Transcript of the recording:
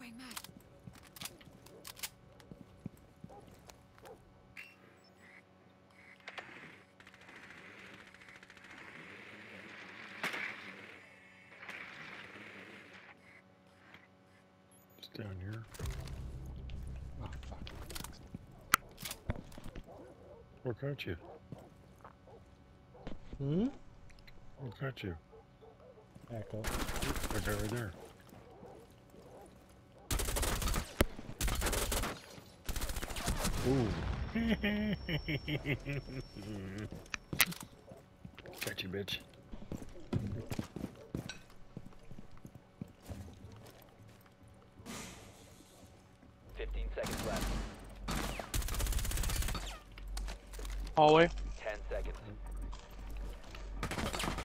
Throwing mag. It's down here. Oh, fuck. Where got you? Hmm? Where got you? Echo. Right there, right there. Ooh. Got you, bitch. 15 seconds left. Hallway.